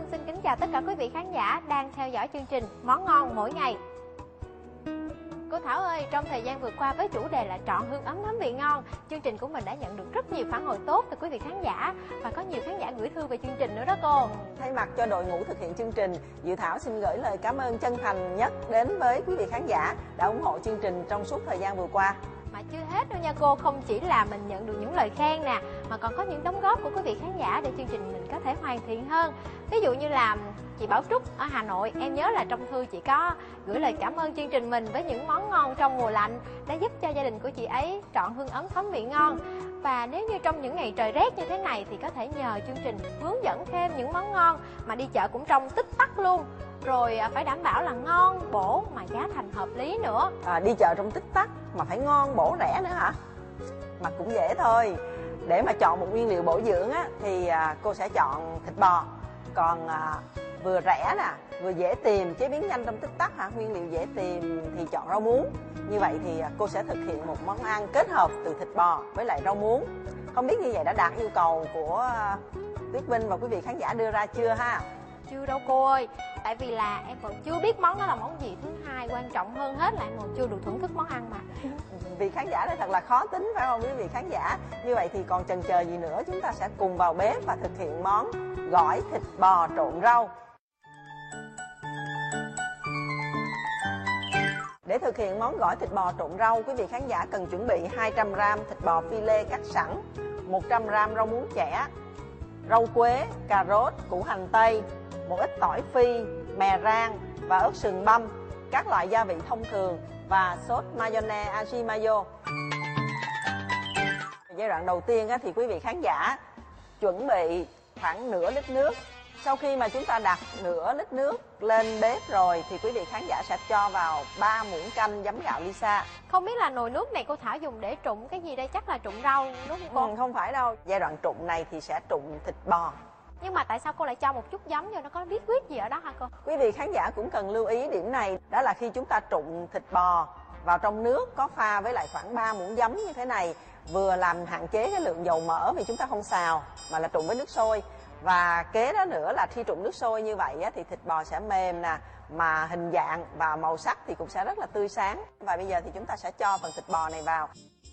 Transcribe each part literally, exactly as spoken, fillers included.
xin kính chào tất cả quý vị khán giả đang theo dõi chương trình Món Ngon Mỗi Ngày. Cô Thảo ơi, trong thời gian vừa qua với chủ đề là trọn hương ấm thấm vị ngon, chương trình của mình đã nhận được rất nhiều phản hồi tốt từ quý vị khán giả và có nhiều khán giả gửi thư về chương trình nữa đó cô. Thay mặt cho đội ngũ thực hiện chương trình, Diệu Thảo xin gửi lời cảm ơn chân thành nhất đến với quý vị khán giả đã ủng hộ chương trình trong suốt thời gian vừa qua. Mà chưa hết đâu nha cô, không chỉ là mình nhận được những lời khen nè, mà còn có những đóng góp của quý vị khán giả để chương trình mình có thể hoàn thiện hơn. Ví dụ như là chị Bảo Trúc ở Hà Nội, em nhớ là trong thư chị có gửi lời cảm ơn chương trình mình với những món ngon trong mùa lạnh đã giúp cho gia đình của chị ấy trọn hương ấm thấm vị ngon. Và nếu như trong những ngày trời rét như thế này thì có thể nhờ chương trình hướng dẫn thêm những món ngon mà đi chợ cũng trong tích tắc luôn. Rồi phải đảm bảo là ngon, bổ mà giá thành hợp lý nữa. À, đi chợ trong tích tắc mà phải ngon, bổ, rẻ nữa hả? Mà cũng dễ thôi. Để mà chọn một nguyên liệu bổ dưỡng á, thì à, cô sẽ chọn thịt bò. Còn à, vừa rẻ nè, vừa dễ tìm, chế biến nhanh trong tích tắc hả? Nguyên liệu dễ tìm thì chọn rau muống. Như vậy thì à, cô sẽ thực hiện một món ăn kết hợp từ thịt bò với lại rau muống. Không biết như vậy đã đạt yêu cầu của à, Tuyết Vinh và quý vị khán giả đưa ra chưa ha? Chưa đâu cô ơi, tại vì là em còn chưa biết món đó là món gì. Thứ hai, quan trọng hơn hết là em còn chưa được thưởng thức món ăn mà. Vì khán giả đây thật là khó tính phải không quý vị khán giả? Như vậy thì còn chần chờ gì nữa, chúng ta sẽ cùng vào bếp và thực hiện món gỏi thịt bò trộn rau. Để thực hiện món gỏi thịt bò trộn rau, quý vị khán giả cần chuẩn bị hai trăm gam thịt bò phi lê cắt sẵn, một trăm gam rau muống chẻ, rau quế, cà rốt, củ hành tây, một ít tỏi phi, mè rang và ớt sừng băm, các loại gia vị thông thường và sốt mayonnaise aji mayo. Giai đoạn đầu tiên thì quý vị khán giả chuẩn bị khoảng nửa lít nước. Sau khi mà chúng ta đặt nửa lít nước lên bếp rồi thì quý vị khán giả sẽ cho vào ba muỗng canh giấm gạo Lisa. Không biết là nồi nước này cô Thảo dùng để trụng cái gì đây? Chắc là trụng rau đúng không cô? Ừ, không phải đâu. Giai đoạn trụng này thì sẽ trụng thịt bò. Nhưng mà tại sao cô lại cho một chút giấm vô, nó có bí quyết gì ở đó hả cô? Quý vị khán giả cũng cần lưu ý điểm này, đó là khi chúng ta trụng thịt bò vào trong nước có pha với lại khoảng ba muỗng giấm như thế này, vừa làm hạn chế cái lượng dầu mỡ vì chúng ta không xào mà là trụng với nước sôi. Và kế đó nữa là khi trụng nước sôi như vậy thì thịt bò sẽ mềm nè, mà hình dạng và màu sắc thì cũng sẽ rất là tươi sáng. Và bây giờ thì chúng ta sẽ cho phần thịt bò này vào.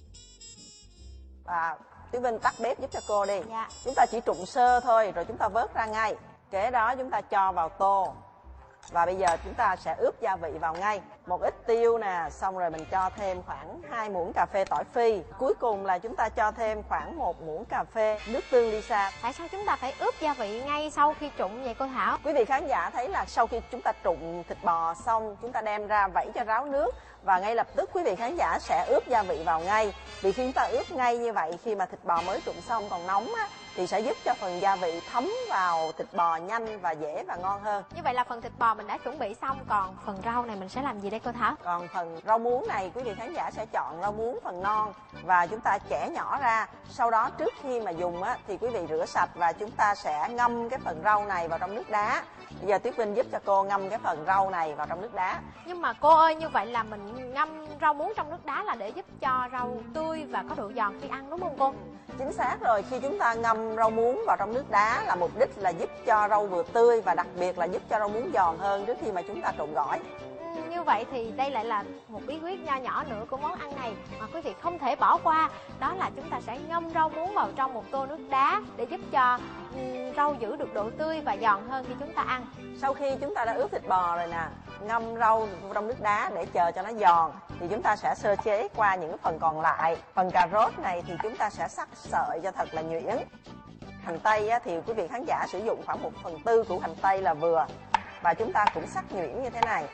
Và Tuyết Vinh tắt bếp giúp cho cô đi. Dạ. Chúng ta chỉ trụng sơ thôi rồi chúng ta vớt ra ngay. Kế đó chúng ta cho vào tô. Và bây giờ chúng ta sẽ ướp gia vị vào ngay. Một ít tiêu nè, xong rồi mình cho thêm khoảng hai muỗng cà phê tỏi phi. Cuối cùng là chúng ta cho thêm khoảng một muỗng cà phê nước tương Lisa. Tại sao chúng ta phải ướp gia vị ngay sau khi trụng vậy cô Thảo? Quý vị khán giả thấy là sau khi chúng ta trụng thịt bò xong, chúng ta đem ra vẩy cho ráo nước và ngay lập tức quý vị khán giả sẽ ướp gia vị vào ngay. Vì khi chúng ta ướp ngay như vậy, khi mà thịt bò mới trụng xong còn nóng á, thì sẽ giúp cho phần gia vị thấm vào thịt bò nhanh và dễ và ngon hơn. Như vậy là phần thịt bò mình đã chuẩn bị xong, còn phần rau này mình sẽ làm gì đây cô Thảo? Còn phần rau muống này quý vị khán giả sẽ chọn rau muống phần non và chúng ta chẻ nhỏ ra. Sau đó trước khi mà dùng á, thì quý vị rửa sạch và chúng ta sẽ ngâm cái phần rau này vào trong nước đá. Bây giờ Tuyết Vinh giúp cho cô ngâm cái phần rau này vào trong nước đá. Nhưng mà cô ơi, như vậy là mình ngâm rau muống trong nước đá là để giúp cho rau tươi và có độ giòn khi ăn đúng không cô? Chính xác rồi, khi chúng ta ngâm rau muống vào trong nước đá là mục đích là giúp cho rau vừa tươi và đặc biệt là giúp cho rau muống giòn hơn trước khi mà chúng ta trộn gỏi. Ừ, như vậy thì đây lại là một bí quyết nho nhỏ nữa của món ăn này mà quý vị không thể bỏ qua. Đó là chúng ta sẽ ngâm rau muống vào trong một tô nước đá để giúp cho um, rau giữ được độ tươi và giòn hơn khi chúng ta ăn. Sau khi chúng ta đã ướp thịt bò rồi nè, ngâm rau trong nước đá để chờ cho nó giòn thì chúng ta sẽ sơ chế qua những phần còn lại. Phần cà rốt này thì chúng ta sẽ sắc sợi cho thật là nhuyễn. Hành tây thì quý vị khán giả sử dụng khoảng một phần tư củ hành tây là vừa. Và chúng ta cũng sắc nhuyễn như thế này.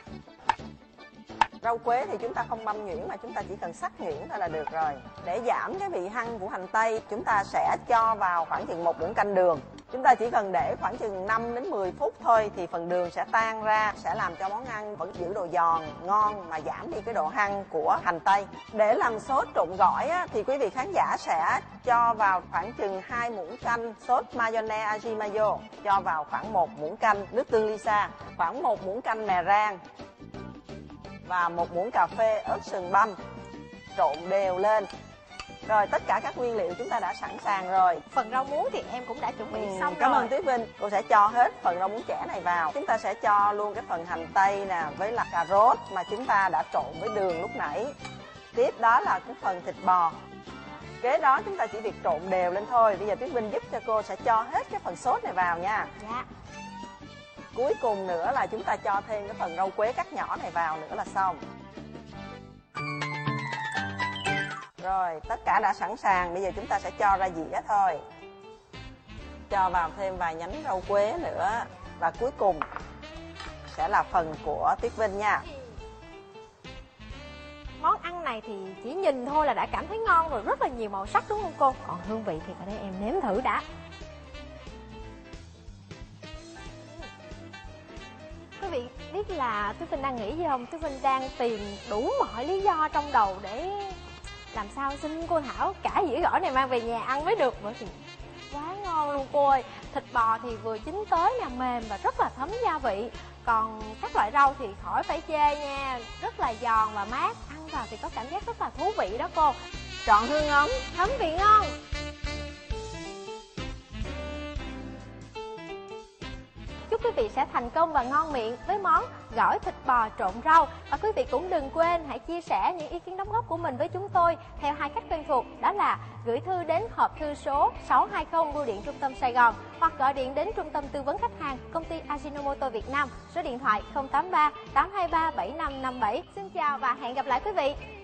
Rau quế thì chúng ta không băm nhuyễn mà chúng ta chỉ cần sắc nhuyễn thôi là được rồi. Để giảm cái vị hăng của hành tây, chúng ta sẽ cho vào khoảng chừng một muỗng canh đường. Chúng ta chỉ cần để khoảng chừng năm đến mười phút thôi thì phần đường sẽ tan ra, sẽ làm cho món ăn vẫn giữ độ giòn, ngon mà giảm đi cái độ hăng của hành tây. Để làm sốt trộn gỏi á, thì quý vị khán giả sẽ cho vào khoảng chừng hai muỗng canh sốt mayonnaise aji mayo, cho vào khoảng một muỗng canh nước tương Lisa, khoảng một muỗng canh mè rang và một muỗng cà phê ớt sừng băm. Trộn đều lên Rồi tất cả các nguyên liệu chúng ta đã sẵn sàng rồi. Phần rau muống thì em cũng đã chuẩn bị Ừ, xong cảm rồi. ơn Tuyết Vinh. Cô sẽ cho hết phần rau muống chẻ này vào. Chúng ta sẽ cho luôn cái phần hành tây nè, với là cà rốt mà chúng ta đã trộn với đường lúc nãy. Tiếp đó là cái phần thịt bò. Kế đó chúng ta chỉ việc trộn đều lên thôi. Bây giờ Tuyết Vinh giúp cho cô sẽ cho hết cái phần sốt này vào nha. Dạ. Cuối cùng nữa là chúng ta cho thêm cái phần rau quế cắt nhỏ này vào nữa là xong. Rồi, tất cả đã sẵn sàng. Bây giờ chúng ta sẽ cho ra dĩa thôi. Cho vào thêm vài nhánh rau quế nữa. Và cuối cùng sẽ là phần của Tuyết Vinh nha. Món ăn này thì chỉ nhìn thôi là đã cảm thấy ngon rồi, rất là nhiều màu sắc đúng không cô? Còn hương vị thì ở đây em nếm thử đã. Quý vị biết là Tuyết Vinh đang nghĩ gì không? Tuyết Vinh đang tìm đủ mọi lý do trong đầu để làm sao xin cô Thảo cả dĩa gỏi này mang về nhà ăn mới được, bởi vì quá ngon luôn cô ơi. Thịt bò thì vừa chín tới nè, mềm và rất là thấm gia vị. Còn các loại rau thì khỏi phải chê nha, rất là giòn và mát, ăn vào thì có cảm giác rất là thú vị đó cô. Trọn hương ấm, Thấm vị ngon. Chúc quý vị sẽ thành công và ngon miệng với món gỏi thịt bò trộn rau. Và quý vị cũng đừng quên hãy chia sẻ những ý kiến đóng góp của mình với chúng tôi theo hai cách quen thuộc, đó là gửi thư đến hộp thư số sáu hai không Bưu điện Trung tâm Sài Gòn hoặc gọi điện đến Trung tâm Tư vấn Khách hàng Công ty Ajinomoto Việt Nam, số điện thoại không tám ba tám hai ba bảy năm năm bảy. Xin chào và hẹn gặp lại quý vị.